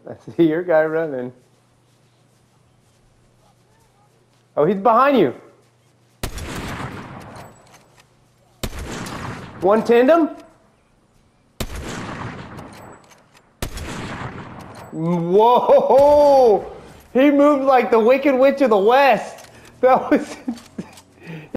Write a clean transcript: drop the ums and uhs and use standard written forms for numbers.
I see your guy running. Oh, he's behind you. One tandem? Whoa! He moved like the Wicked Witch of the West. That was